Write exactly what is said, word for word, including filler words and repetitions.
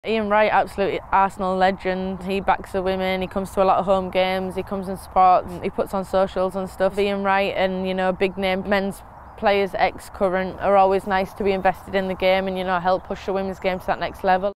Ian Wright, absolute Arsenal legend. He backs the women, he comes to a lot of home games, he comes and supports, he puts on socials and stuff. Ian Wright and, you know, big name men's players, ex-current, are always nice to be invested in the game and, you know, help push the women's game to that next level.